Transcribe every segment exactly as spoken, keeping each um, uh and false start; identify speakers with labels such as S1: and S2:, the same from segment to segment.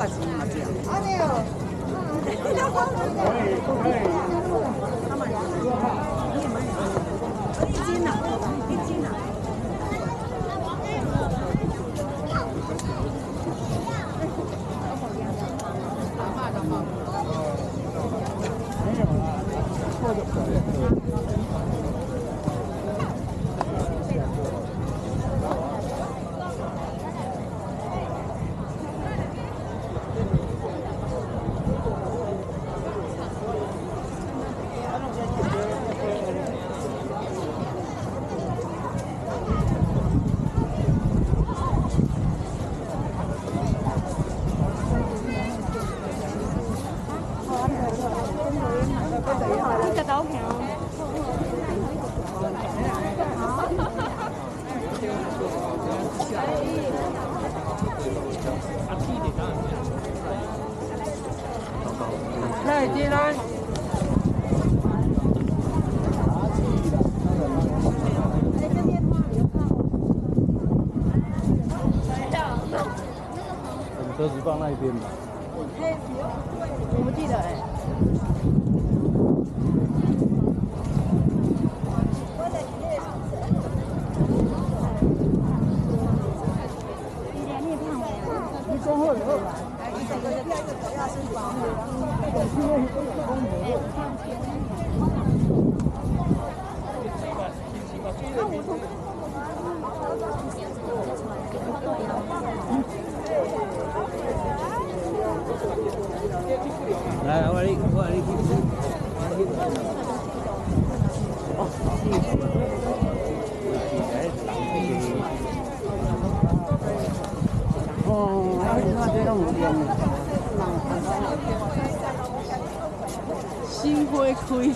S1: 来，进来。
S2: 车子放那一边吧。
S1: 我不记得哎。你讲好了。
S2: 来，我来，我来。哦，还是那这种店。心花开。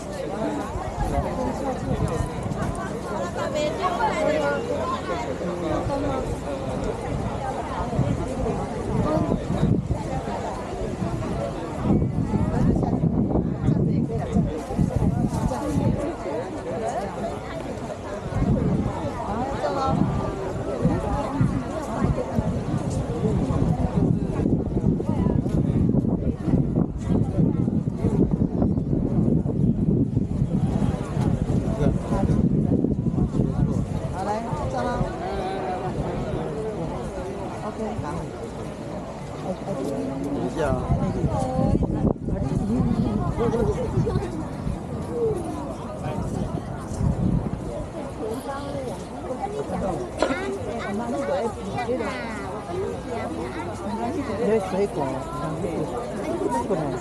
S2: 没水果，不能。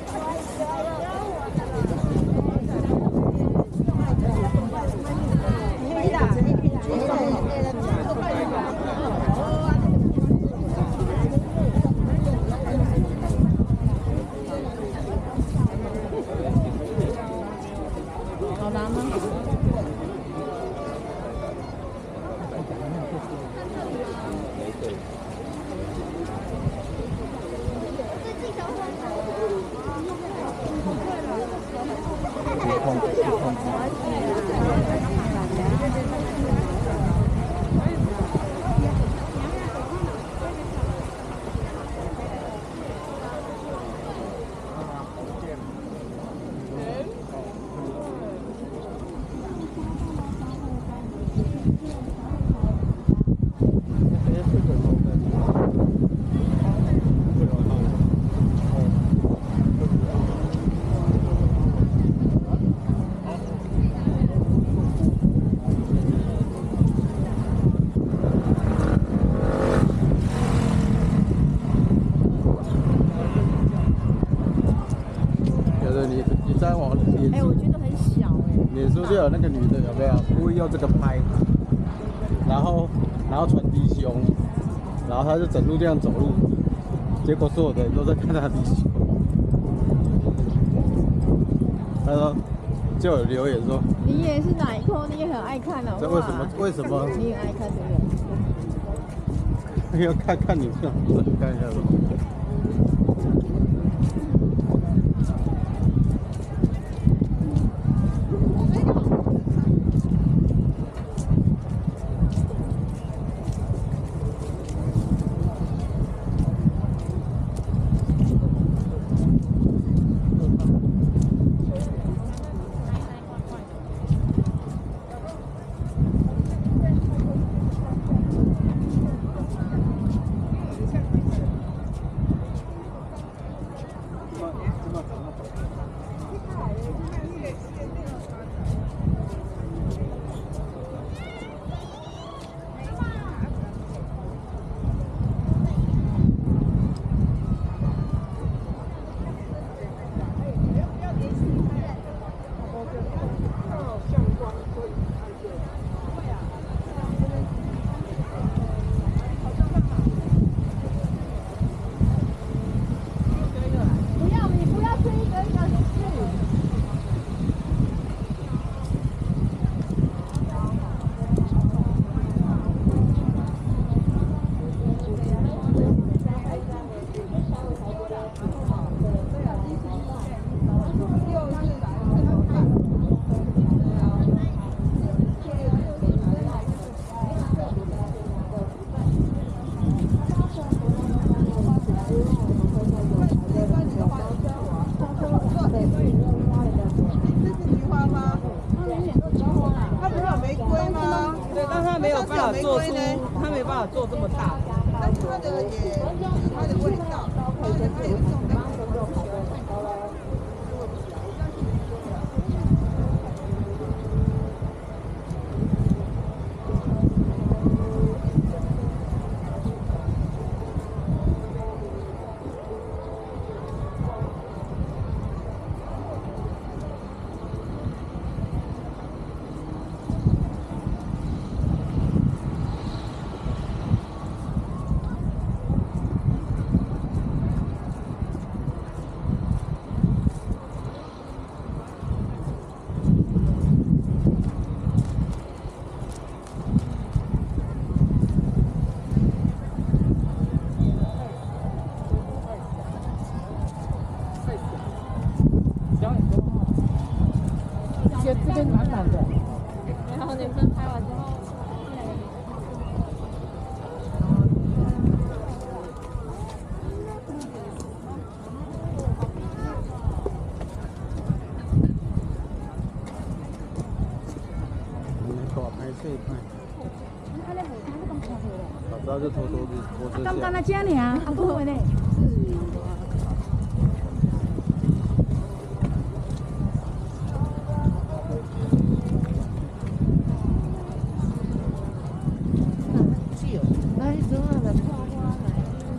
S1: 好拿吗？哎，我觉得很小哎。
S2: 脸书就有那个女的有没有故意用这个拍，然后然后穿低胸，然后她就整路这样走路，结果所有的人都在看她低胸。他说就有留言说，
S1: 你也是哪一科？你也很爱看哦。
S2: 这为什么？为什么？
S1: 你也爱看这个？
S2: 要看看你这样子，看一下吧。
S3: 做出，它没办法做这么大。
S4: 但是它的也它的味道，它的它有这种感觉。
S1: 这这边满满的。然后女生拍完之后，
S2: 你搞拍这一块。早知道就偷偷的拖车下。
S1: 刚刚那家里啊，啊不会呢。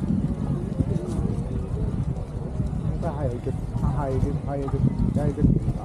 S2: 它还有一个，它还有一个，还有一个，还有一个。